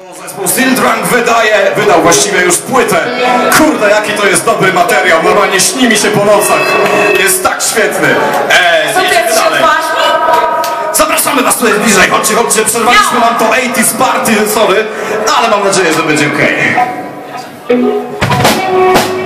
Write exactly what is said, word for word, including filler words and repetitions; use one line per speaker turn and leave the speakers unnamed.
Zespół Steel Drunk wydaje, wydał właściwie już płytę. Kurde, jaki to jest dobry materiał, normalnie śni mi się po nocach. Jest tak świetny. Eee,
Co ty jesteś odważny?
Zapraszamy was tutaj bliżej, chodźcie, chodźcie, przerwaliśmy wam to osiemdziesiąte party, sorry, ale mam nadzieję, że będzie okej.